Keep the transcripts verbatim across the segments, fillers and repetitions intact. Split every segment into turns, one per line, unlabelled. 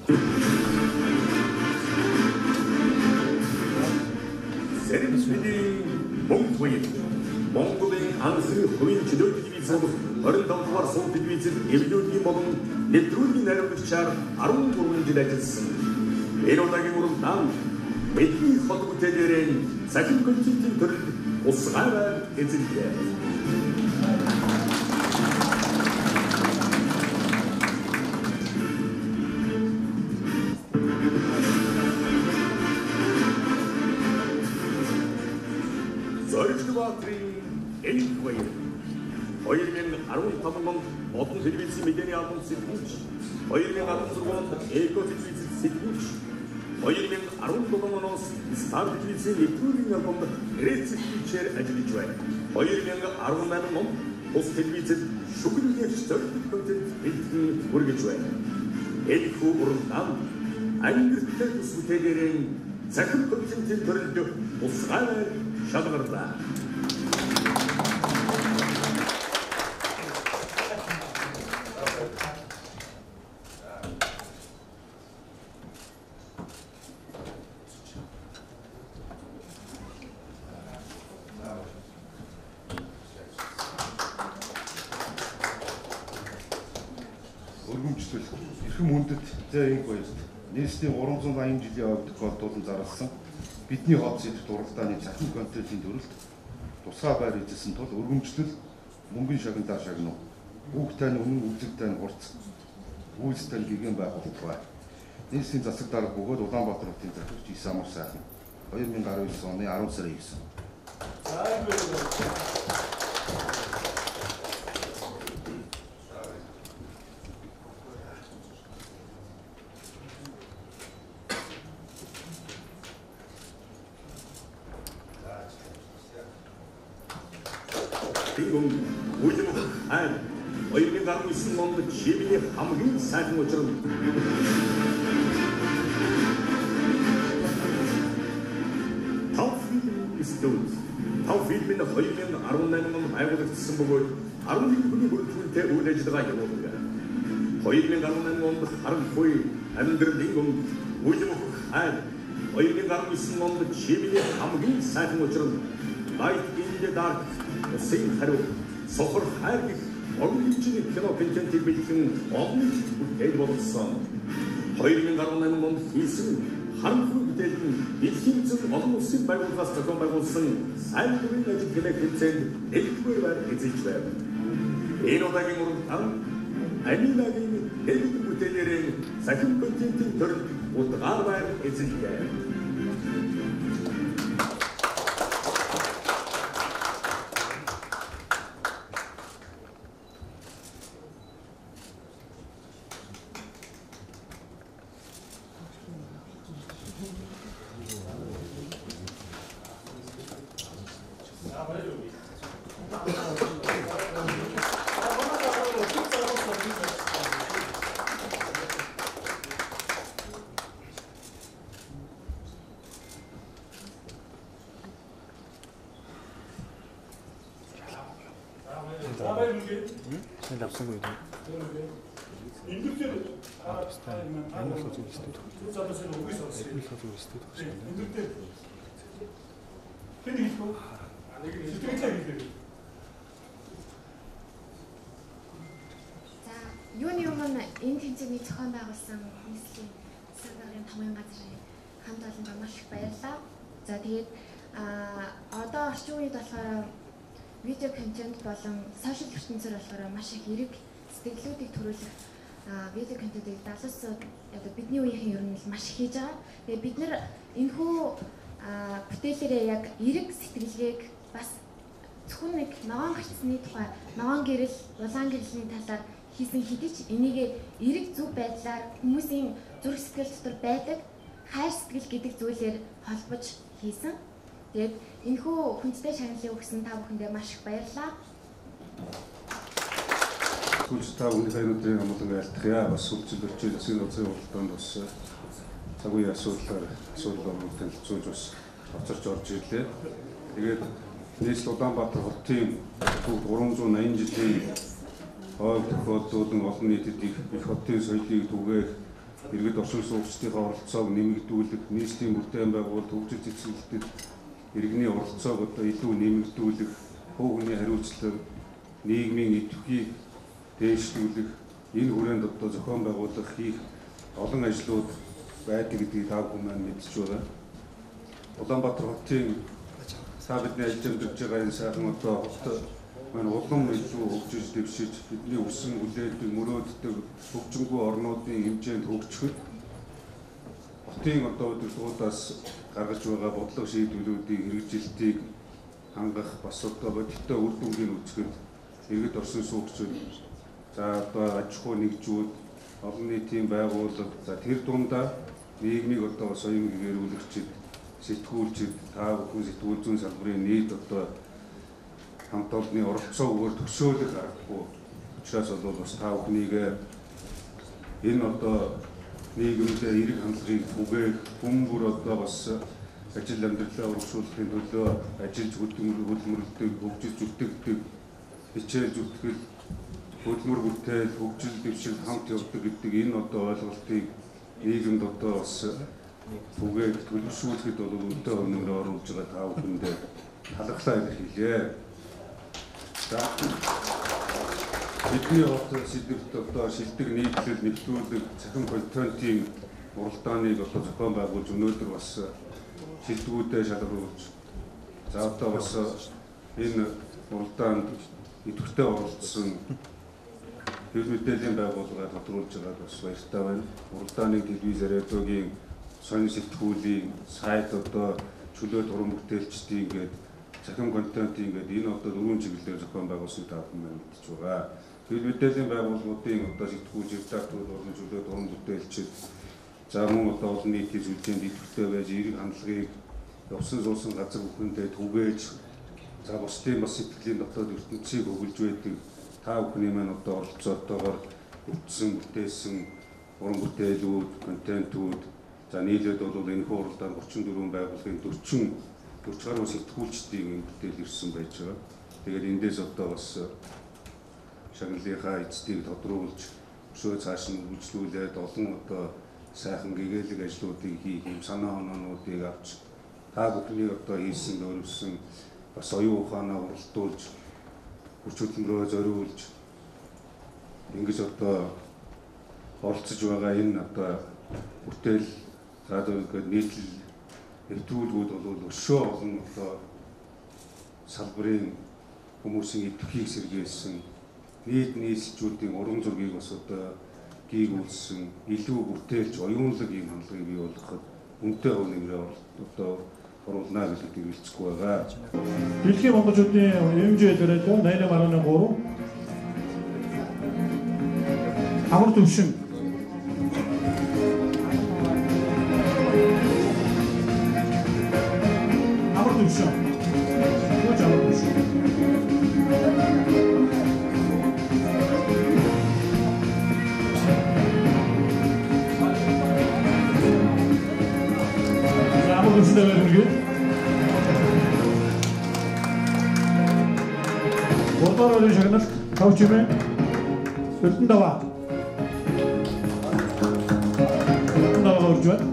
Сервисмедийн Монголын Монголын анхны хувийн чөлөөт телевизэд орон давхар суун телевизэд эвлүүдийн болон нэвтрүүлгийн найруулагчаар арван гурван жил ажилласан. Энэ удаагийн уралдаан бидний хот бүтээлээрээ цахим контентын төрөлд усгаараа эзэлжээ. хоёр мянга арван таван онд модон телевизийн мэдээний албан сэтгүүлч, хоёр мянга арван зургаан онд эко телевизийн сэтгүүлч, хоёр мянга арван долоо оноос Стар телевизийн нэвтрүүлгийн албанд гэрээсэлчээр ажиллаж байна. хоёр мянга арван наман онд ус телевизэд шүгэнлэгч зорилт контент бэлтгэн хүргэж байна. Энэхүү уралдаан ангирттай ус бүтээлээрээ цахим контентын төрөлд усгаараа шалгарлаа.
Эрхэм хүндэт зэ инх баярт нийслэлийн гурван зуун аян жилийн ойг тохиолдуулан зарласан бидний хот сэдвт уралдааны цахим контентын төрөлд тусгай байр эзэлсэн тул өргөмжлөл мөнгөн шагналаар шагнав. Бүх тань үнэн үзэг тань хурц үйлс тань гигэн байгуулалт бай. Нийслэлийн засаг дарга бөгөөд Улаанбаатар хотын захирагч Исамар сайхан хоёр мянга арван девять оны арван сарын нэгдсэн.
Тэгвэл үйл ай хоёр мянга арван девять онд Чивний хамгийн сайхан учир нь тав фильм студио. Тав фильмийн хоёр мянга арван наман онд байгуулагдсан бөгөөд арван нэгэн хүний бүрэлдэхүүнтэй үйл ажиллагаа явуулдаг. хоёр мянга арван наман онд харанхуй амьдралын өмд үйл ай хоёр мянга арван девять онд Чивний хамгийн сайхан учир нь Light in the Dark Усын хариу сохор хайр гэх олон хэмжээний кино контентыг бэлтгэн олон бүтээл болгосон. хоёр мянга арван наман онд хийсэн харанхуй бүтээл нь дэлхийн зүүн олон улсын байгууллагаас зохион байгуулсан сайн дурын ажил гэмээр тэмцээнд нэгдүгээр байр эзэлж байна. Энэ удаагийн уралдаан анилагийн нэгдүгээр бүтээлээрээ цахим контентын төрөлд утгаар байр эзэлжээ.
Sen lapsın koydun. İndükçe en nasıl çok istedim. En nasıl çok istedim. İndükçe. Kendi git bu. Sütüyle gidelim.
За, юуны өмнө энэ тэмцээний зохион байгуулсан нийслэлийн сэргийн томын газрын хамт олонд маш их баярлалаа. За тэгээд одоо орчин үед болохоор видео контент болон сошиал ертөнцөөр болохоор маш их эрэг сэтгэлүүдийг төрүүлэх видео контентыг далаас одоо бидний үеийнхэн ер нь маш их хийж байгаа. Тэгээ бид нэр энэхүү бүтээлээрээ яг эрэг сэтгэлгээг бас зөвхөн нэг ногоон гарцны тухай, ногоон гэрэл, улаан гэрлийн талаар хийсэн хэдий ч энийг эрэг зөв байдлаар хүмүүсийн зүрх сэтгэл дотор байдаг хайр сэтгэл гэдэг зүйлээр холбож хийсэн. Тэгээд энэхүү хүндэтэй шагналыг өгсөн та бүхэндээ маш их баярлалаа.
Түлж та бүхэн өнөөдрийн амгалан айлтгая. Бас үйлчлүүлж засгийн газрын уралдаанд бас цагийн асуудлаар асуудал болон төлөвлөж бас оцорч орж ирлээ. Тэгээд нийслэл Улаанбаатар хотын гурван зуун аян жилийн ойг тохиолдуулан олон нийтэд их хотын соёлыг түгээх иргэд орчин суугчдын оролцоог нэмэгдүүлэх, нийслэлийн бүтээн байгуулалт хөгжил цэцгэлтэд иргэний оролцоог одоо илүү нэмэгдүүлэх, хүүхний хариуцлага, нийгмийн идэвхийг дээшлүүлэх, энэ хүрээнд одоо зохион байгуулах хийх олон ажлууд байдаг гэдгийг та бүхэн маань мэдж байгаа. Улаанбаатар хотын та бидний ажиллаж амьдарч байгаа энэ сайхан одоо хот маань улам илүү хөгжиж дэвшиж бидний өсөн хүлээлтийг мөрөөддөг хөгжингүй орнуудын хэмжээнд хөгжихэд хотын одоо удирдлагуудаас гаргаж байгаа бодлого шийдвэрүүдийн хэрэгжилтийг хангах бас одоо бодиттой үр дүнгийн үүсгэхэд иргэд орсон суугчид за одоо аж ахуй нэгжүүд олон нийтийн байгууллага за тэр дундаа нийгмийг одоо бас оюун гэрүүлэгчид сэтгүүлчид та бүхэн сэтгүүл зүйн салбарын нийт одоо хамт олонны оролцоо өгөр төсөөлөх аргагүй учраас бол бас та бүхнийг энэ одоо нийгэмдээ эрэг хандлагыг түгээх хүн бүр одоо бас ажил амьдралаа урагшуулахын төлөө ажиллаж хөдөлмөрлөдөг, хөгжиж зүтгэдэг, хичээл зүтгэл, хөдөлмөр бүтээл, хөгжил дэвшил хамт явдаг гэдэг энэ одоо ойлголтыг нийгэмд одоо бас түгээх, төлөвшүүлэхэд бол өндөр өнөөр оруулж байгаа та бүхэндээ талархлаа илэрхийлье. За бидний хот сэдвэрт одоо шилдэг нийтлэл нэвтрүүлэг цахим контентын уралдааныг одоо зохион байгуулж өнөөдөр бас шилдэгүүдээ шалгаруулж за одоо бас энэ уралдаанд идэвхтэй оролцсон хэвлэл мэдээллийн байгууллагаар тодруулж байгаад бас баяртай байна. Уралдааны телевиз радиогийн сонин сэтгүүлийн сайт одоо чөлөө туран бүтээлчдийн ингээд цахим контентын ингээд энэ одоо дөрвөн чиглэлээр зохион байгуулсан та бүхэн мэдж байгаа. Хэвлэл мэдээллийн байгууллагуудын одоо сэтгүүлч, редактор болон чөлөө туран бүтээлчид за мөн одоо олон нийтийн зүйлсийн идэвхтэй байж эрэг хандлагыг явсан суусан газар бүхэндээ түгээж за бусдын бас сэтгэлийн дотоод ертөнцийг хөгжиж байдаг та бүхний маань одоо оролцоотойгоор бүтсэн, бүтээсэн уран бүтээлүүд, контентүүд за нийлээд бол энэ хуралдаанд гурван дөрвөн байгууллагын дөрвөн дөрвөн гаруй сэтгүүлчдийн бүтээл ирсэн байж байгаа. Тэгээд эндээс одоо бас шагналынхаа эцдийг тодруулж өшөө цааш нь үргэлжлүүлээд олон одоо сайхан гэгээлэг ажлуудыг хийх юм санаа оноонуудыг авч та бүхний одоо хийсэн өөрөвсөн бас оюун ухаанаа уралдуулж хүч хөдөлмөрөө зориулж ингэж одоо оролцож байгаа энэ одоо бүтээл радиог нийтлэл нэвтрүүлгүүд бол өшөө олон одоо салбарын хүмүүсийн идэвхийг сэргээсэн нийт нийслэлчүүдийн уран зургийг бас одоо гүйгүүлсэн илүү бүтээлч оюунлаг юм хандлагыг бий болгоход үнэтэй үнэмрээ одоо оруулна гэж хэлцэхгүй байгаа.
Дэлхийн монголчуудын эмжээ радио ninety one point three амар төвшин амар төвшин юу ч амар төвшин Бордорын шагналт тавчмын Эрдэнэ даваа. Эрдэнэ даваа орж байна.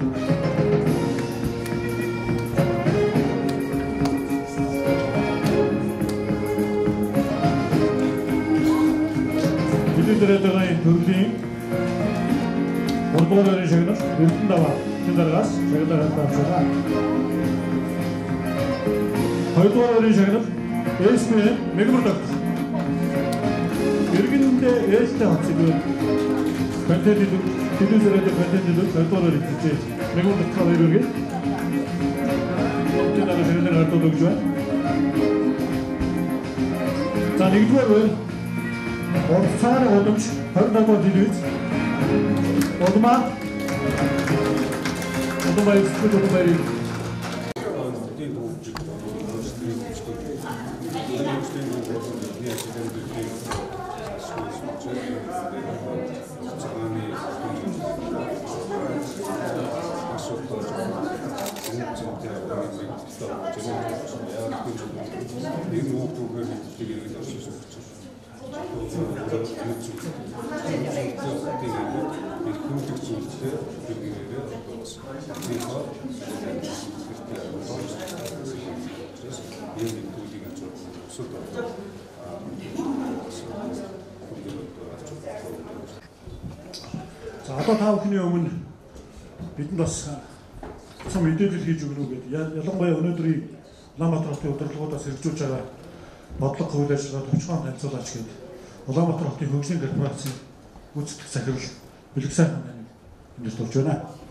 Билдэрэлтийн төрлийн Бордорын шагналт Эрдэнэ даваа. Дараагаас шагналт тавчгаа. Хоёрдугаар шагналт эс пи эм мегмурдаг. Иргэндээ ээлтэй хоцыг контент телевизээр контент хоёрдугаар хийж мегмурдаг хоёрыг тэдгээр шагналт харддаг гэж байна. За нэгдүгээр орцаар удамж хоёрдугаар телевиз удмаа удмаа эсвэл удмаа За одоо та бүхний өмнө бидэнд бас цом мэдээлэл хийж өгнө үү гэдэг. Ялангуяа өнөөдрийн Улаанбаатар хотын удирдлагуудаас хэрэгжүүлж байгаа бодлого хууль ажиллагаа товчхон танилцуулаач гэдэг Улаанбаатар хотын хөгжлийн корпорацийн гүйцэтгэх захирал Бэлэг сайн ханыг энд төрж байна.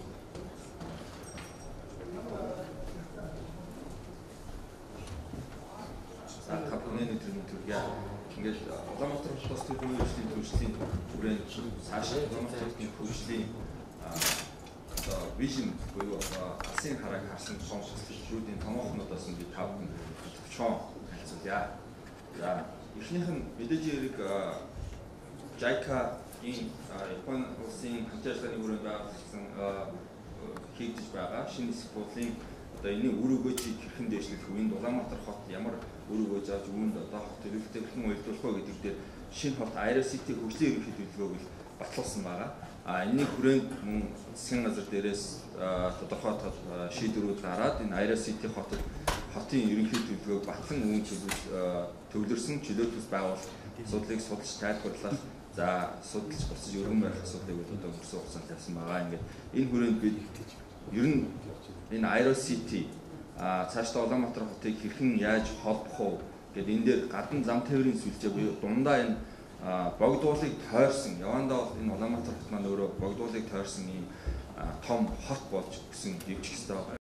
За капитаны төрний төргий ингээд Улаанбаатар хотоос төрийн хөгжлийн төвчлийн хүрээнд цааш Улаанбаатар хотын хөгжлийн одоо вижн буюу асын харааг харсан комплекслүүдийн томоохнуудаас нь би тав төвчхон хэлцүүлье. За эхнийх нь мэдээж хэрэг JICA-ийн Японы улсын хамт ажиллагааны хүрээнд байгуулсан хийгдэж байгаа шинэ спортын одоо энэ үр өгөөжийг хэрхэн дэвшлэх үеинд Улаанбаатар хот ямар үр өгөөж авч үүнд одоо хот төлөвлөлтөд хэрхэн уялдуулах вэ гэдэг дээр шинэ хот Аэросити хөгжлийн ерөнхий төлөвлөгөөг батлуулсан байгаа. А энэний хүрээнд мөн засгийн газар дээрээс тодорхой шийдвэрүүд гараад энэ Аэросити хотод хотын ерөнхий төлөвлөгөөг батлан үүн төвлөрсөн чөлөөтөс байгуулалт асуудлыг судалж тайлбарлах, за судалж буцаж өргөн барих асуудлыг одоо өнгөрсөн хугацаанд тавьсан байгаа. Ингээд энэ хүрээнд бид ер нь энэ Аэросити а цаашдаа Улаанбаатар хотыг хэрхэн яаж холбох вэ гэдэг энэ дээр гадна зам тээврийн сүлжээ буюу дундаа энэ богдуулыг тойрсон явандаа энэ Улаанбаатар хот маань өөрөө богдуулыг тойрсон ийм том хот болж өгсөн явчих ёстой.